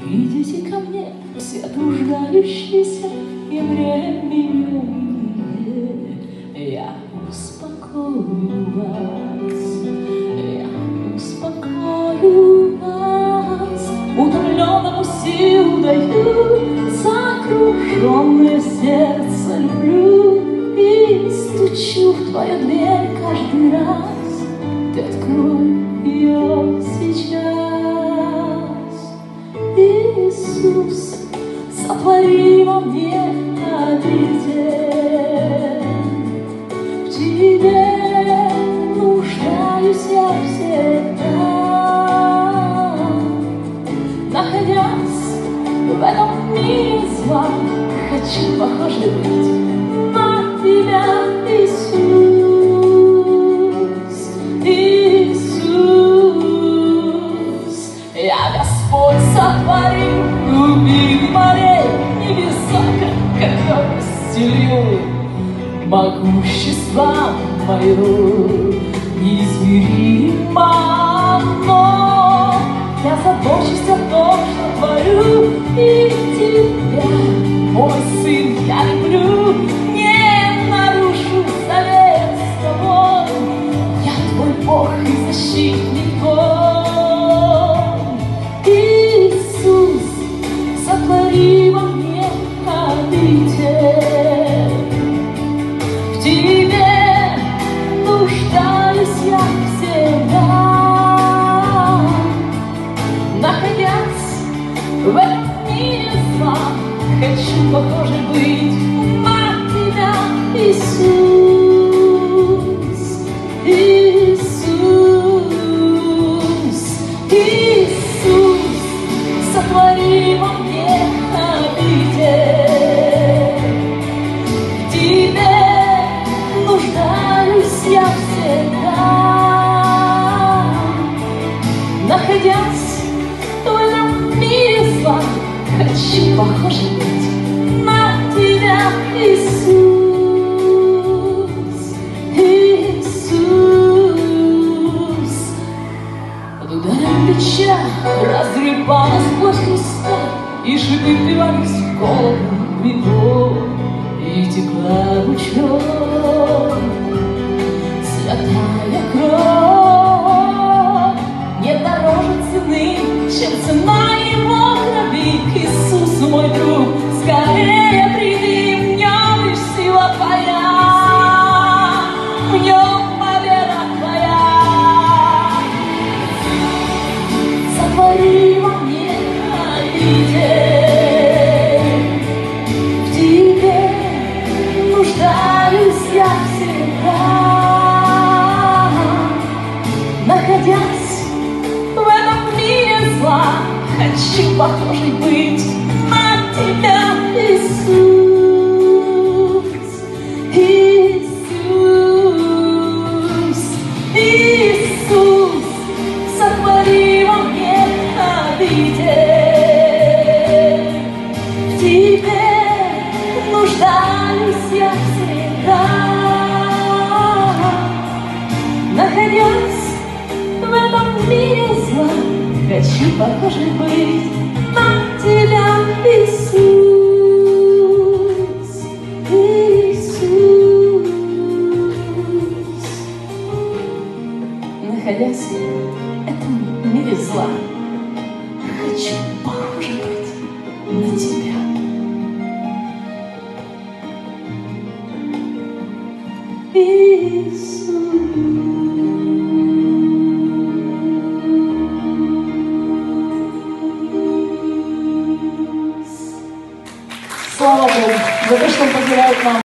Идите ко мне, все труждающиеся и временные, я успокою вас, я успокою вас. Утомленному сил даю, сокрушенное сердце люблю и стучу в твою дверь каждый раз. Ты открой ее сейчас. Иисус, сотвори во мне обитель. В тебе нуждаюсь я всегда. Находясь в этом мире зла, хочу похожей быть на тебя, Иисус. Иисус, я Господь сотворил глубин морей, небеса, как стелил. Могущество мое неизмеримо, но я забочусь о том, что творю, и тебя, мой сын, я люблю. Не нарушу завет с тобой, я твой Бог и защитник твой. Иисус, сотвори во мне обитель. В тебе нуждаюсь я всегда. Находясь в этом мире зла, хочу похожей быть на тебя, Иисус. Иисус, Иисус, сотвори во мне обитель. В тебе нуждаюсь я всегда. Находясь в этом мире зла, хочу похожей быть на тебя, Иисус. Иисус, под ударом бича разрывал насквозь Христа, и шипы впивались в голову его, и текла ручьем святая кровь. Нет дороже цены, чем цена его крови. Иисус, мой друг, скорее приди, в нем лишь сила твоя, в нем победа твоя. Сотвори во мне обитель. В тебе нуждаюсь я всегда. Находясь в этом мире зла, хочу похожей быть на тебя, Иисус. Иисус, Иисус, сотвори во мне обитель. В тебе нуждаюсь я всегда. Находясь в этом мире зла, хочу похожей быть на тебя, Иисус. Иисус, находясь в этом мире зла, хочу похожей быть на тебя. Иисус. Слава Богу за то, что Он позволяет нам